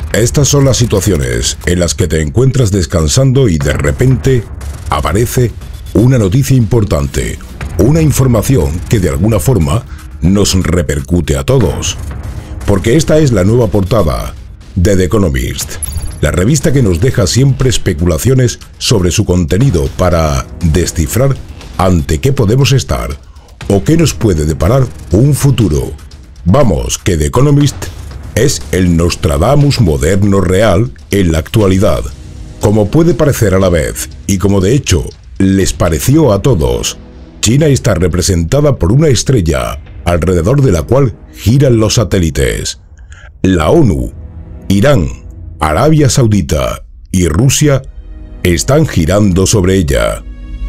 Estas son las situaciones en las que te encuentras descansando y de repente aparece una noticia importante, una información que de alguna forma nos repercute a todos. Porque esta es la nueva portada de The Economist, la revista que nos deja siempre especulaciones sobre su contenido para descifrar ante qué podemos estar o qué nos puede deparar un futuro. Vamos, que The Economist es el Nostradamus moderno real en la actualidad, como puede parecer a la vez, y como de hecho les pareció a todos. China está representada por una estrella alrededor de la cual giran los satélites. La ONU, Irán, Arabia Saudita y Rusia están girando sobre ella.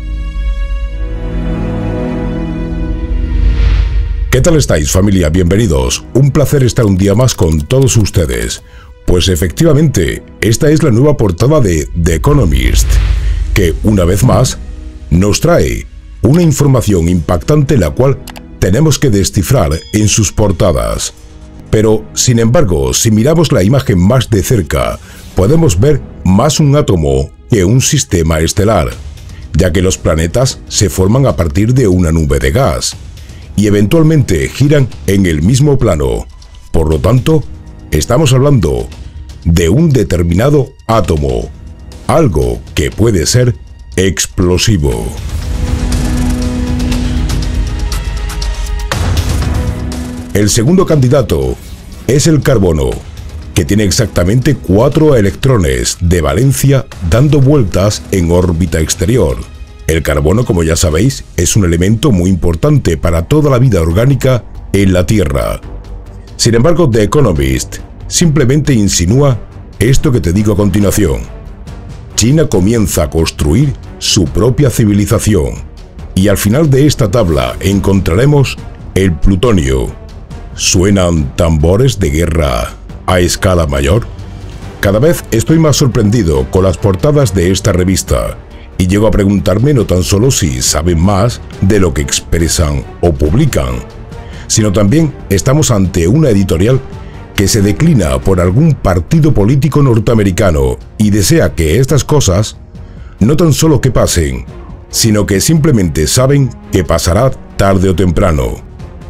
¿Qué tal estáis, familia? Bienvenidos. Un placer estar un día más con todos ustedes. Pues efectivamente, esta es la nueva portada de The Economist, que una vez más nos trae una información impactante la cual tenemos que descifrar en sus portadas. Pero, sin embargo, si miramos la imagen más de cerca, podemos ver más un átomo que un sistema estelar, ya que los planetas se forman a partir de una nube de gas y eventualmente giran en el mismo plano. Por lo tanto, estamos hablando de un determinado átomo, algo que puede ser explosivo. El segundo candidato es el carbono, que tiene exactamente 4 electrones de valencia dando vueltas en órbita exterior. El carbono, como ya sabéis, es un elemento muy importante para toda la vida orgánica en la Tierra. Sin embargo, The Economist simplemente insinúa esto que te digo a continuación. China comienza a construir su propia civilización, y al final de esta tabla encontraremos el plutonio. ¿Suenan tambores de guerra a escala mayor? Cada vez estoy más sorprendido con las portadas de esta revista, y llego a preguntarme no tan solo si saben más de lo que expresan o publican, sino también estamos ante una editorial que se declina por algún partido político norteamericano y desea que estas cosas no tan solo que pasen, sino que simplemente saben que pasará tarde o temprano.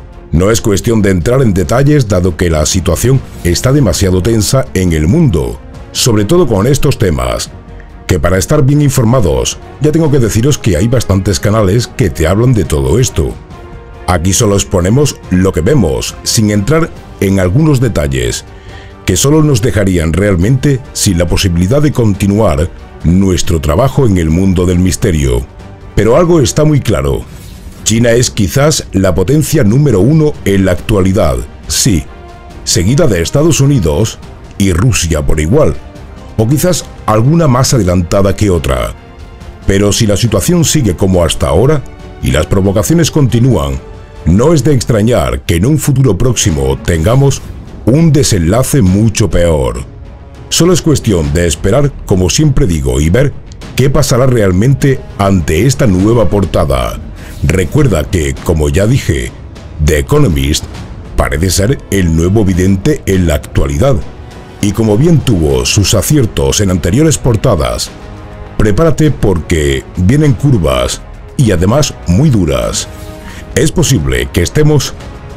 No es cuestión de entrar en detalles dado que la situación está demasiado tensa en el mundo, sobre todo con estos temas, que para estar bien informados ya tengo que deciros que hay bastantes canales que te hablan de todo esto. Aquí solo exponemos lo que vemos, sin entrar en algunos detalles, que solo nos dejarían realmente sin la posibilidad de continuar nuestro trabajo en el mundo del misterio. Pero algo está muy claro. China es quizás la potencia número 1 en la actualidad, sí, seguida de Estados Unidos y Rusia por igual, o quizás alguna más adelantada que otra. Pero si la situación sigue como hasta ahora y las provocaciones continúan, no es de extrañar que en un futuro próximo tengamos un desenlace mucho peor. Solo es cuestión de esperar, como siempre digo, y ver qué pasará realmente ante esta nueva portada. Recuerda que, como ya dije, The Economist parece ser el nuevo vidente en la actualidad, y como bien tuvo sus aciertos en anteriores portadas, prepárate porque vienen curvas y además muy duras. Es posible que estemos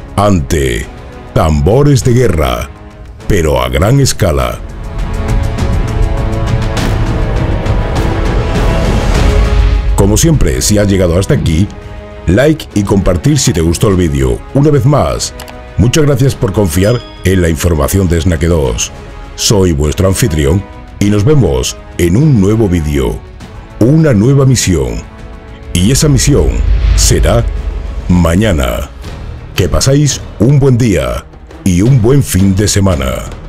ante tambores de guerra, pero a gran escala. Como siempre, si has llegado hasta aquí, like y compartir si te gustó el vídeo. Una vez más, muchas gracias por confiar en la información de Snaque 2. Soy vuestro anfitrión y nos vemos en un nuevo vídeo, una nueva misión. Y esa misión será mañana. Que pasáis un buen día y un buen fin de semana.